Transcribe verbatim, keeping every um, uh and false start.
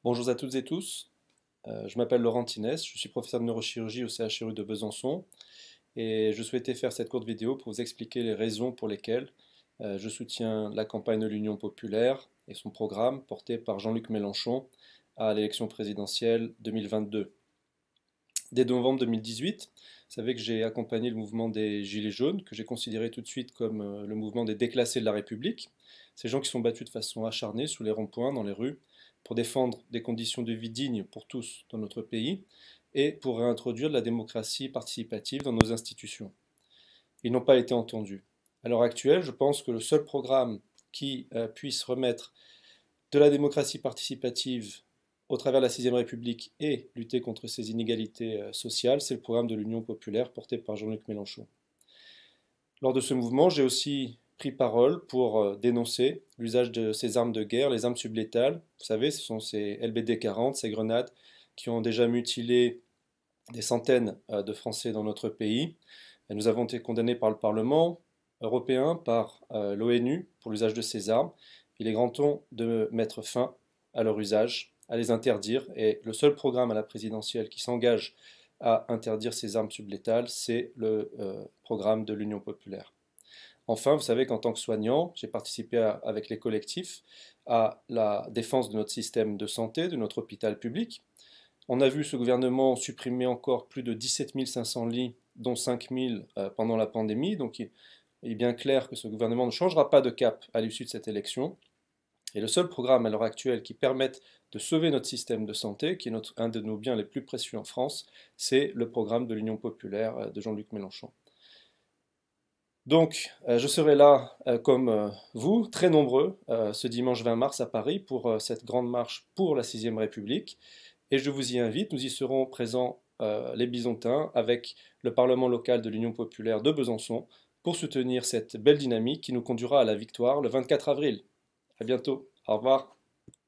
Bonjour à toutes et tous, Euh, je m'appelle Laurent Tinès, je suis professeur de neurochirurgie au C H R U de Besançon et je souhaitais faire cette courte vidéo pour vous expliquer les raisons pour lesquelles euh, je soutiens la campagne de l'Union populaire et son programme porté par Jean-Luc Mélenchon à l'élection présidentielle deux mille vingt-deux. Dès novembre deux mille dix-huit, vous savez que j'ai accompagné le mouvement des Gilets jaunes, que j'ai considéré tout de suite comme euh, le mouvement des déclassés de la République. Ces gens qui sont battus de façon acharnée sous les ronds-points, dans les rues, pour défendre des conditions de vie dignes pour tous dans notre pays et pour réintroduire de la démocratie participative dans nos institutions. Ils n'ont pas été entendus. À l'heure actuelle, je pense que le seul programme qui euh, puisse remettre de la démocratie participative au travers de la sixième République et lutter contre ces inégalités euh, sociales, c'est le programme de l'Union populaire porté par Jean-Luc Mélenchon. Lors de ce mouvement, j'ai aussi pris parole pour euh, dénoncer l'usage de ces armes de guerre, les armes sublétales. Vous savez, ce sont ces L B D quarante, ces grenades qui ont déjà mutilé des centaines euh, de Français dans notre pays. Et nous avons été condamnés par le Parlement européen, par euh, l'ONU pour l'usage de ces armes. Il est grand temps de mettre fin à leur usage, à les interdire. Et le seul programme à la présidentielle qui s'engage à interdire ces armes sublétales, c'est le euh, programme de l'Union populaire. Enfin, vous savez qu'en tant que soignant, j'ai participé à, avec les collectifs à la défense de notre système de santé, de notre hôpital public. On a vu ce gouvernement supprimer encore plus de dix-sept mille cinq cents lits, dont cinq mille euh, pendant la pandémie. Donc il est bien clair que ce gouvernement ne changera pas de cap à l'issue de cette élection. Et le seul programme à l'heure actuelle qui permette de sauver notre système de santé, qui est notre, un de nos biens les plus précieux en France, c'est le programme de l'Union populaire euh, de Jean-Luc Mélenchon. Donc, euh, je serai là, euh, comme euh, vous, très nombreux, euh, ce dimanche vingt mars à Paris pour euh, cette grande marche pour la sixième République. Et je vous y invite, nous y serons présents, euh, les Bisontins, avec le Parlement local de l'Union populaire de Besançon, pour soutenir cette belle dynamique qui nous conduira à la victoire le vingt-quatre avril. À bientôt. Au revoir.